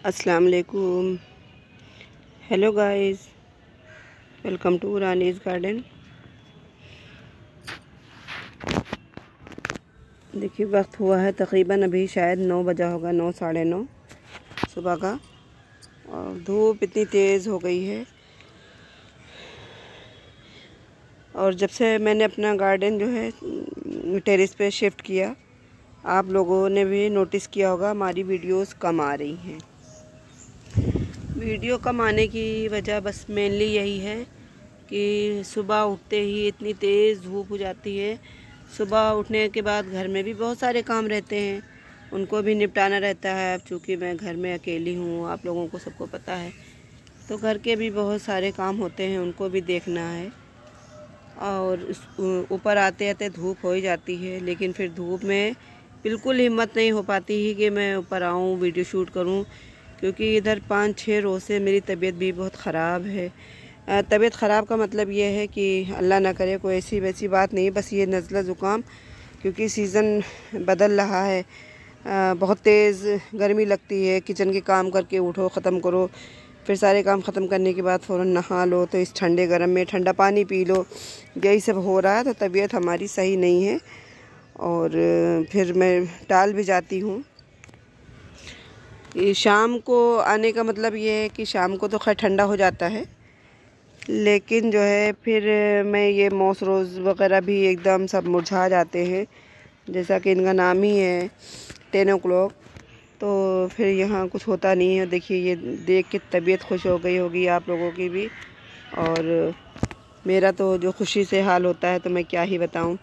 अस्सलाम वालेकुम। Hello guys, welcome to Rani's garden. देखिए वक्त हुआ है तकरीबन अभी शायद 9 बजा होगा, 9 साढ़े 9 सुबह का, और धूप इतनी तेज़ हो गई है। और जब से मैंने अपना गार्डन जो है टेरेस पे शिफ्ट किया, आप लोगों ने भी नोटिस किया होगा हमारी वीडियोस कम आ रही हैं। वीडियो कम आने की वजह बस मेनली यही है कि सुबह उठते ही इतनी तेज़ धूप हो जाती है। सुबह उठने के बाद घर में भी बहुत सारे काम रहते हैं, उनको भी निपटाना रहता है। अब चूँकि मैं घर में अकेली हूँ, आप लोगों को सबको पता है, तो घर के भी बहुत सारे काम होते हैं, उनको भी देखना है। और ऊपर आते आते धूप हो ही जाती है, लेकिन फिर धूप में बिल्कुल हिम्मत नहीं हो पाती है कि मैं ऊपर आऊँ, वीडियो शूट करूँ, क्योंकि इधर 5-6 रोज़ से मेरी तबीयत भी बहुत ख़राब है। तबीयत ख़राब का मतलब ये है कि अल्लाह ना करे कोई ऐसी वैसी बात नहीं, बस ये नज़ला ज़ुकाम, क्योंकि सीज़न बदल रहा है। बहुत तेज़ गर्मी लगती है, किचन के काम करके उठो, ख़त्म करो, फिर सारे काम ख़त्म करने के बाद फ़ौरन नहा लो, तो इस ठंडे गर्म में ठंडा पानी पी लो, यही सब हो रहा है। तो तबीयत हमारी सही नहीं है और फिर मैं टाल भी जाती हूँ। शाम को आने का मतलब ये है कि शाम को तो खैर ठंडा हो जाता है, लेकिन जो है फिर मैं ये मॉस रोज़ वगैरह भी एकदम सब मुरझा जाते हैं, जैसा कि इनका नाम ही है 10 o'clock। तो फिर यहाँ कुछ होता नहीं है। देखिए ये देख के तबीयत खुश हो गई होगी आप लोगों की भी, और मेरा तो जो खुशी से हाल होता है तो मैं क्या ही बताऊँ।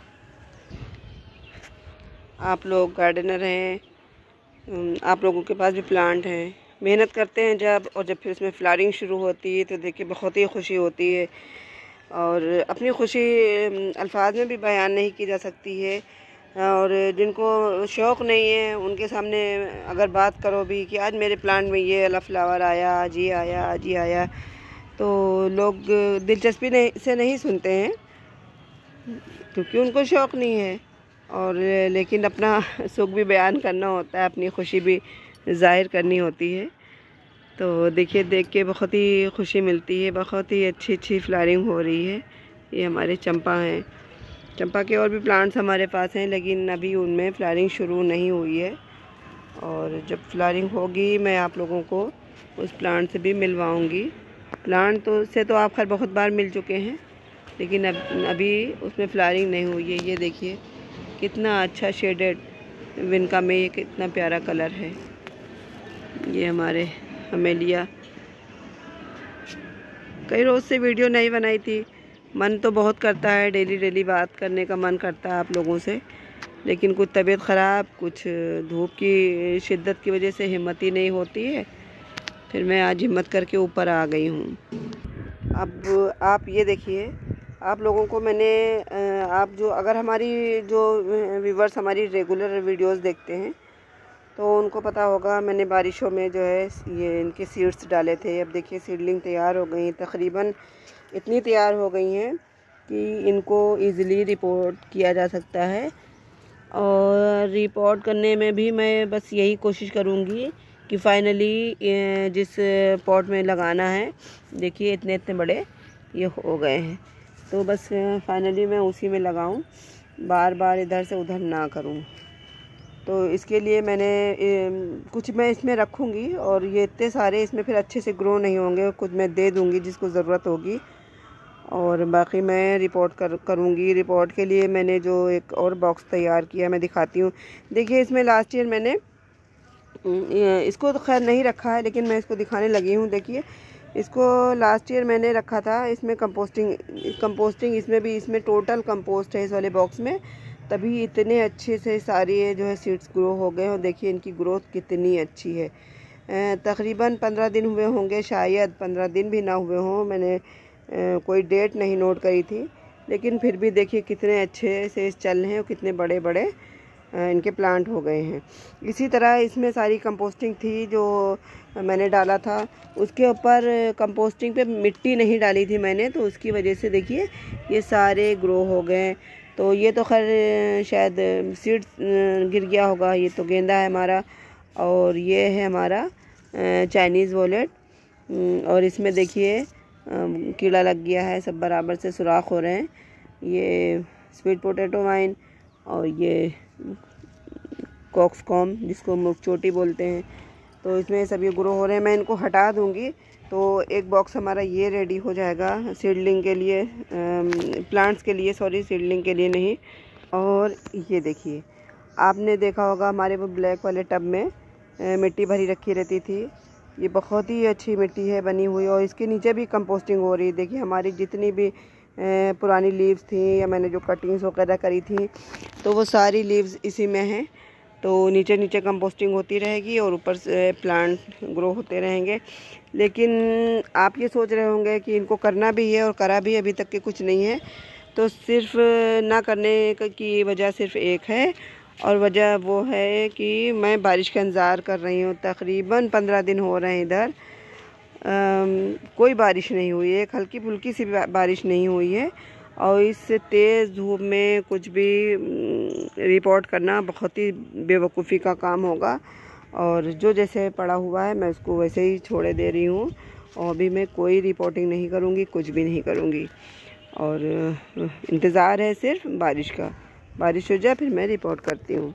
आप लोग गार्डनर हैं, आप लोगों के पास भी प्लांट हैं, मेहनत करते हैं जब, और जब फिर उसमें फ्लावरिंग शुरू होती है तो देखिए बहुत ही खुशी होती है। और अपनी खुशी अल्फाज में भी बयान नहीं की जा सकती है। और जिनको शौक़ नहीं है उनके सामने अगर बात करो भी कि आज मेरे प्लांट में ये वाला फ्लावर आया, आज ये आया, आज ये आया, तो लोग दिलचस्पी से नहीं सुनते हैं, क्योंकि उनको शौक़ नहीं है। और लेकिन अपना सुख भी बयान करना होता है, अपनी खुशी भी ज़ाहिर करनी होती है। तो देखिए देख के बहुत ही खुशी मिलती है, बहुत ही अच्छी अच्छी फ्लावरिंग हो रही है। ये हमारे चंपा हैं, चंपा के और भी प्लांट्स हमारे पास हैं, लेकिन अभी उनमें फ्लावरिंग शुरू नहीं हुई है। और जब फ्लावरिंग होगी मैं आप लोगों को उस प्लांट से भी मिलवाऊँगी। प्लांट तो आप खैर बहुत बार मिल चुके हैं, लेकिन अभी उसमें फ्लावरिंग नहीं हुई है। ये देखिए कितना अच्छा शेडेड विनका में ये कितना प्यारा कलर है। ये हमारे हमेलिया, कई रोज़ से वीडियो नहीं बनाई थी, मन तो बहुत करता है, डेली बात करने का मन करता है आप लोगों से, लेकिन कुछ तबीयत ख़राब, कुछ धूप की शिद्दत की वजह से हिम्मत ही नहीं होती है। फिर मैं आज हिम्मत करके ऊपर आ गई हूँ। अब आप ये देखिए, आप लोगों को मैंने आप जो अगर हमारी जो व्यूवर्स हमारी रेगुलर वीडियोस देखते हैं तो उनको पता होगा, मैंने बारिशों में जो है ये इनके सीड्स डाले थे। अब देखिए सीडलिंग तैयार हो गई, तकरीबन इतनी तैयार हो गई हैं कि इनको इजीली रिपोर्ट किया जा सकता है। और रिपोर्ट करने में भी मैं बस यही कोशिश करूँगी कि फ़ाइनली जिस पॉट में लगाना है, देखिए इतने इतने बड़े ये हो गए हैं, तो बस फाइनली मैं उसी में लगाऊं, बार बार इधर से उधर ना करूं। तो इसके लिए मैंने कुछ मैं इसमें रखूंगी, और ये इतने सारे इसमें फिर अच्छे से ग्रो नहीं होंगे, कुछ मैं दे दूंगी जिसको ज़रूरत होगी, और बाकी मैं रिपोर्ट करूंगी। रिपोर्ट के लिए मैंने जो एक और बॉक्स तैयार किया मैं दिखाती हूँ। देखिए इसमें लास्ट ईयर मैंने इसको तो खैर नहीं रखा है, लेकिन मैं इसको दिखाने लगी हूँ। देखिए इसको लास्ट ईयर मैंने रखा था, इसमें कंपोस्टिंग इसमें टोटल कंपोस्ट है इस वाले बॉक्स में, तभी इतने अच्छे से सारे जो है सीड्स ग्रो हो गए। और देखिए इनकी ग्रोथ कितनी अच्छी है। तकरीबन 15 दिन हुए होंगे, शायद 15 दिन भी ना हुए हों, मैंने कोई डेट नहीं नोट करी थी, लेकिन फिर भी देखिए कितने अच्छे से चल रहे हैं और कितने बड़े बड़े इनके प्लांट हो गए हैं। इसी तरह इसमें सारी कंपोस्टिंग थी जो मैंने डाला था, उसके ऊपर कंपोस्टिंग पे मिट्टी नहीं डाली थी मैंने, तो उसकी वजह से देखिए ये सारे ग्रो हो गए। तो ये तो खैर शायद सीड्स गिर गया होगा। ये तो गेंदा है हमारा, और ये है हमारा चाइनीज़ वॉलेट। और इसमें देखिए कीड़ा लग गया है, सब बराबर से सुराख हो रहे हैं। ये स्वीट पोटैटो वाइन और ये कॉक्सकॉम जिसको मुर्ग चोटी बोलते हैं, तो इसमें सब ये ग्रो हो रहे हैं। मैं इनको हटा दूंगी तो एक बॉक्स हमारा ये रेडी हो जाएगा सीडलिंग के लिए, प्लांट्स के लिए, सॉरी सीडलिंग के लिए नहीं। और ये देखिए, आपने देखा होगा हमारे वो ब्लैक वाले टब में मिट्टी भरी रखी रहती थी। ये बहुत ही अच्छी मिट्टी है बनी हुई, और इसके नीचे भी कंपोस्टिंग हो रही है। देखिए हमारी जितनी भी पुरानी लीव्स थी या मैंने जो कटिंग्स वगैरह करी थी, तो वो सारी लीव्स इसी में हैं। तो नीचे नीचे कंपोस्टिंग होती रहेगी और ऊपर से प्लांट ग्रो होते रहेंगे। लेकिन आप ये सोच रहे होंगे कि इनको करना भी है और करा भी अभी तक के कुछ नहीं है। तो सिर्फ ना करने की वजह सिर्फ एक है, और वजह वो है कि मैं बारिश का इंतज़ार कर रही हूँ। तकरीबन 15 दिन हो रहे हैं इधर कोई बारिश नहीं हुई है, एक हल्की फुल्की सी बारिश नहीं हुई है। और इस तेज़ धूप में कुछ भी रिपोर्ट करना बहुत ही बेवकूफ़ी का काम होगा। और जो जैसे पड़ा हुआ है मैं उसको वैसे ही छोड़े दे रही हूँ, और अभी मैं कोई रिपोर्टिंग नहीं करूँगी, कुछ भी नहीं करूँगी। और इंतज़ार है सिर्फ बारिश का, बारिश हो जाए फिर मैं रिपोर्ट करती हूँ।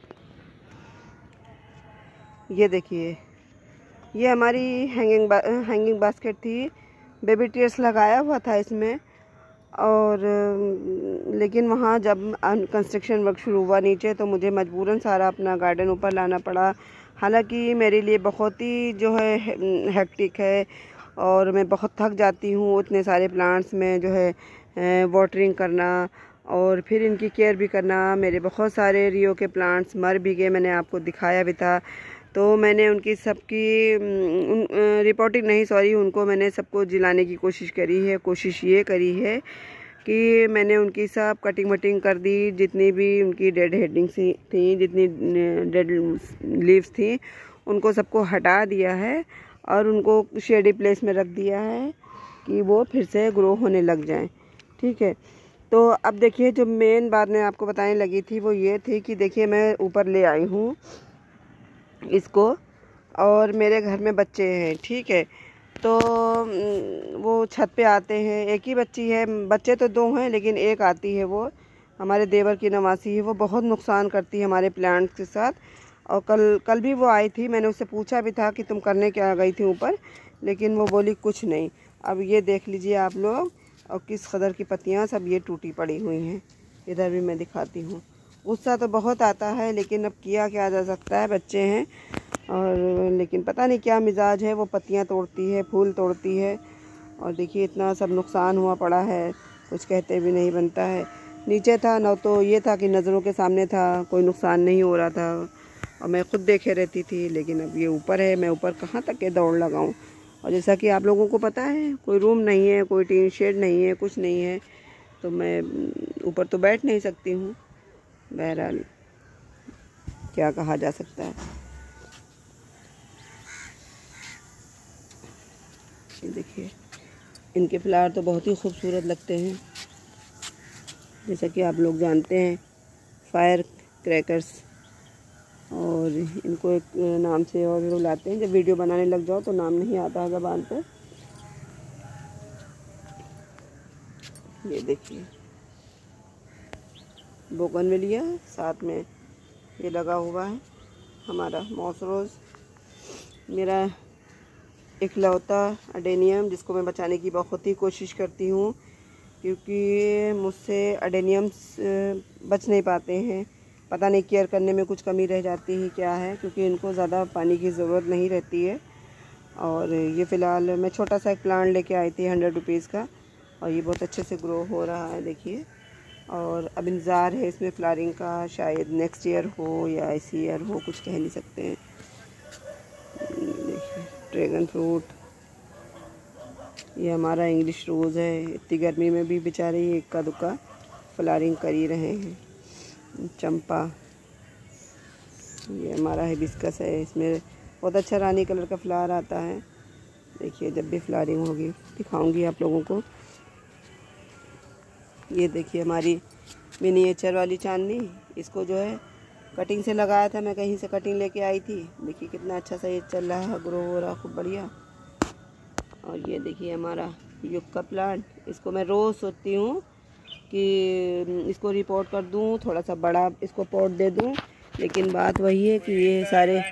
ये देखिए, ये हमारी हैंगिंग बास्केट थी, बेबी टीयर्स लगाया हुआ था इसमें। और लेकिन वहाँ जब कंस्ट्रक्शन वर्क शुरू हुआ नीचे, तो मुझे मजबूरन सारा अपना गार्डन ऊपर लाना पड़ा। हालांकि मेरे लिए बहुत ही जो है हेक्टिक है, और मैं बहुत थक जाती हूँ उतने सारे प्लांट्स में जो है वाटरिंग करना और फिर इनकी केयर भी करना। मेरे बहुत सारे रियो के प्लांट्स मर भी गए, मैंने आपको दिखाया भी था। तो मैंने उनकी सबकी रिपोर्टिंग नहीं, सॉरी, उनको मैंने सबको जिलाने की कोशिश करी है। कोशिश ये करी है कि मैंने उनकी सब कटिंग वटिंग कर दी, जितनी भी उनकी डेड हेडिंग्स थी, जितनी डेड लीव्स थी, उनको सबको हटा दिया है और उनको शेडी प्लेस में रख दिया है कि वो फिर से ग्रो होने लग जाएं। ठीक है, तो अब देखिए, जो मेन बात मैं आपको बताने लगी थी वो ये थी कि देखिए मैं ऊपर ले आई हूँ इसको, और मेरे घर में बच्चे हैं। ठीक है, तो वो छत पे आते हैं। एक ही बच्ची है, बच्चे तो 2 हैं लेकिन एक आती है, वो हमारे देवर की नवासी है। वो बहुत नुकसान करती है हमारे प्लांट्स के साथ। और कल भी वो आई थी, मैंने उससे पूछा भी था कि तुम करने क्या गई थी ऊपर, लेकिन वो बोली कुछ नहीं। अब ये देख लीजिए आप लोग, और किस कदर की पत्तियाँ सब ये टूटी पड़ी हुई हैं। इधर भी मैं दिखाती हूँ। गुस्सा तो बहुत आता है, लेकिन अब किया क्या जा सकता है, बच्चे हैं। और लेकिन पता नहीं क्या मिजाज है, वो पत्तियां तोड़ती है, फूल तोड़ती है। और देखिए इतना सब नुकसान हुआ पड़ा है, कुछ कहते भी नहीं बनता है। नीचे था ना, तो ये था कि नज़रों के सामने था, कोई नुकसान नहीं हो रहा था और मैं खुद देखे रहती थी। लेकिन अब ये ऊपर है, मैं ऊपर कहाँ तक के दौड़ लगाऊं। और जैसा कि आप लोगों को पता है, कोई रूम नहीं है, कोई टीन शेड नहीं है, कुछ नहीं है, तो मैं ऊपर तो बैठ नहीं सकती हूँ। बहरहाल क्या कहा जा सकता है। ये देखिए, इनके फ्लावर तो बहुत ही खूबसूरत लगते हैं, जैसा कि आप लोग जानते हैं, फायर क्रैकर्स। और इनको एक नाम से और भी बुलाते हैं, जब वीडियो बनाने लग जाओ तो नाम नहीं आता है ज़बान पे। ये देखिए, बोगनविलिया, साथ में ये लगा हुआ है हमारा मॉस रोज़, मेरा इकलौता अडेनियम, जिसको मैं बचाने की बहुत ही कोशिश करती हूँ, क्योंकि मुझसे अडेनियम्स बच नहीं पाते हैं। पता नहीं केयर करने में कुछ कमी रह जाती है क्या है, क्योंकि इनको ज़्यादा पानी की ज़रूरत नहीं रहती है। और ये फ़िलहाल मैं छोटा सा एक प्लांट लेके आई थी 100 रुपीज़ का, और ये बहुत अच्छे से ग्रो हो रहा है, देखिए। और अब इंतज़ार है इसमें फ्लावरिंग का, शायद नेक्स्ट ईयर हो या इस ईयर हो, कुछ कह नहीं सकते हैं। देखिए, ड्रैगन फ्रूट, ये हमारा इंग्लिश रोज़ है। इतनी गर्मी में भी बेचारे इक्का दुक्का फ्लावरिंग कर ही रहे हैं। चंपा, ये हमारा हिबिस्कस है, इसमें बहुत अच्छा रानी कलर का फ्लावर आता है। देखिए, जब भी फ्लावरिंग होगी दिखाऊंगी आप लोगों को। ये देखिए हमारी मिनिएचर वाली चांदनी, इसको जो है कटिंग से लगाया था, मैं कहीं से कटिंग लेके आई थी। देखिए कितना अच्छा सा ये चल रहा है, ग्रो हो रहा खूब बढ़िया। और ये देखिए हमारा युक्का प्लांट, इसको मैं रोज़ सोचती हूँ कि इसको रिपोर्ट कर दूँ, थोड़ा सा बड़ा इसको पॉट दे दूँ, लेकिन बात वही है कि ये सारे,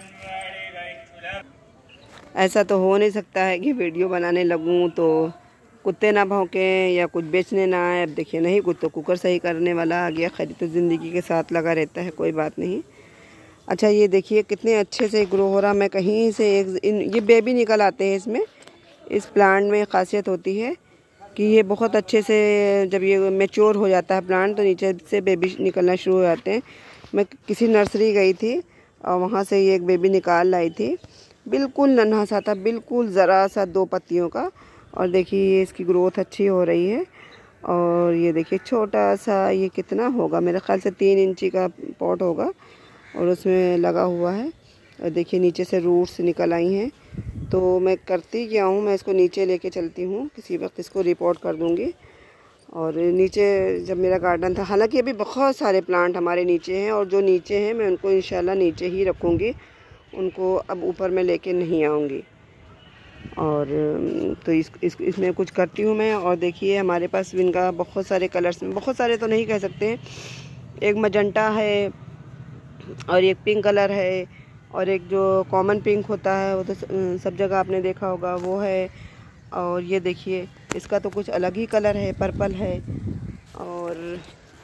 ऐसा तो हो नहीं सकता है कि वीडियो बनाने लगूँ तो कुत्ते ना भौंकें या कुछ बेचने ना आए। अब देखिए नहीं, कुछ तो कुकर सही करने वाला आ गया। खैर तो ज़िंदगी के साथ लगा रहता है, कोई बात नहीं। अच्छा ये देखिए कितने अच्छे से ग्रो हो रहा। मैं कहीं से ये बेबी निकल आते हैं इसमें। इस प्लांट में ख़ासियत होती है कि ये बहुत अच्छे से, जब ये मैच्योर हो जाता है प्लांट तो नीचे से बेबी निकलना शुरू हो जाते हैं। मैं किसी नर्सरी गई थी और वहाँ से ये एक बेबी निकाल लाई थी, बिल्कुल नन्हा सा था, बिल्कुल ज़रा सा 2 पत्तियों का। और देखिए इसकी ग्रोथ अच्छी हो रही है। और ये देखिए छोटा सा, ये कितना होगा, मेरे ख्याल से 3 इंची का पॉट होगा और उसमें लगा हुआ है। और देखिए नीचे से रूट्स निकल आई हैं। तो मैं करती क्या हूँ, मैं इसको नीचे लेके चलती हूँ, किसी वक्त इसको रिपोर्ट कर दूँगी। और नीचे जब मेरा गार्डन था, हालांकि अभी बहुत सारे प्लांट हमारे नीचे हैं और जो नीचे हैं मैं उनको इंशाल्लाह नीचे ही रखूँगी, उनको अब ऊपर में लेके नहीं आऊँगी। और तो इसमें कुछ करती हूँ मैं। और देखिए हमारे पास इनका बहुत सारे कलर्स में, बहुत सारे तो नहीं कह सकते, एक मजंटा है और एक पिंक कलर है और एक जो कॉमन पिंक होता है वो तो सब जगह आपने देखा होगा, वो है। और ये देखिए इसका तो कुछ अलग ही कलर है, पर्पल है। और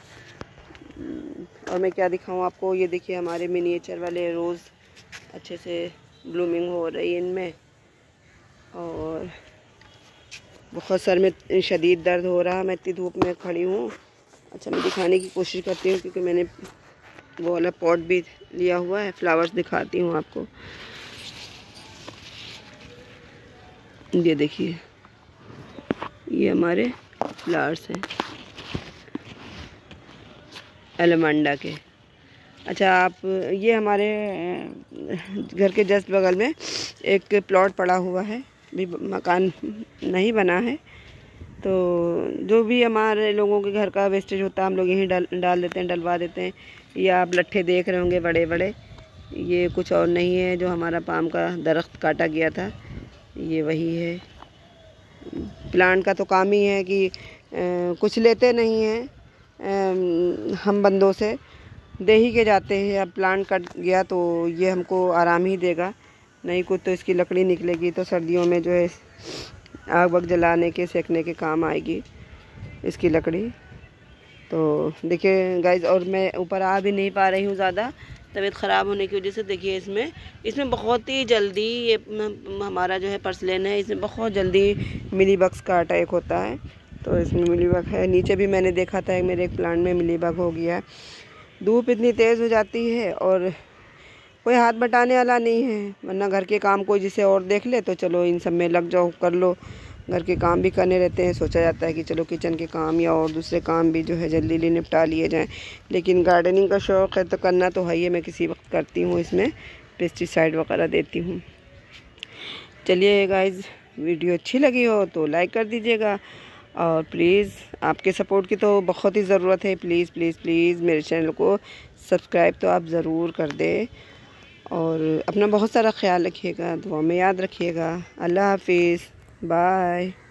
मैं क्या दिखाऊं आपको, ये देखिए हमारे मिनिएचर वाले रोज़ अच्छे से ब्लूमिंग हो रही है इनमें। और बहुत सर में शदीद दर्द हो रहा, मैं इतनी धूप में खड़ी हूँ। अच्छा मैं दिखाने की कोशिश करती हूँ क्योंकि मैंने वो वाला पॉट भी लिया हुआ है, फ्लावर्स दिखाती हूँ आपको। ये देखिए ये हमारे फ्लावर्स हैं एलमंडा के। अच्छा आप, ये हमारे घर के जस्ट बगल में एक प्लॉट पड़ा हुआ है, भी मकान नहीं बना है, तो जो भी हमारे लोगों के घर का वेस्टेज होता है हम लोग यहीं डाल देते हैं, डलवा देते हैं। ये आप लट्ठे देख रहे होंगे बड़े बड़े, ये कुछ और नहीं है, जो हमारा पाम का दरख्त काटा गया था ये वही है। प्लांट का तो काम ही है कि कुछ लेते नहीं हैं हम बंदों से, दे ही के जाते हैं। अब प्लांट कट गया तो ये हमको आराम ही देगा, नहीं कुछ तो इसकी लकड़ी निकलेगी तो सर्दियों में जो है आग वग जलाने के, सेकने के काम आएगी इसकी लकड़ी। तो देखिए गाइज, और मैं ऊपर आ भी नहीं पा रही हूँ ज़्यादा, तबीयत ख़राब होने की वजह से। देखिए इसमें बहुत ही जल्दी, ये हमारा जो है पर्सलेन है, इसमें बहुत जल्दी मिली बग्स का अटैक होता है। तो इसमें मिली बग है, नीचे भी मैंने देखा था मेरे एक प्लांट में मिली बग हो गया है। धूप इतनी तेज़ हो जाती है और कोई हाथ बटाने वाला नहीं है, वरना घर के काम कोई जिसे और देख ले तो चलो इन सब में लग जाओ, कर लो। घर के काम भी करने रहते हैं, सोचा जाता है कि चलो किचन के काम या और दूसरे काम भी जो है जल्दी जल्दी निपटा लिए जाएं, लेकिन गार्डनिंग का शौक़ है तो करना तो है ही। मैं किसी वक्त करती हूँ, इसमें पेस्टिसाइड वगैरह देती हूँ। चलिए गाइज़, वीडियो अच्छी लगी हो तो लाइक कर दीजिएगा और प्लीज़ आपके सपोर्ट की तो बहुत ही ज़रूरत है। प्लीज़ प्लीज़ प्लीज़ मेरे चैनल को सब्सक्राइब तो आप ज़रूर कर दें और अपना बहुत सारा ख्याल रखिएगा, दुआ में याद रखिएगा। अल्लाह हाफिज़, बाय।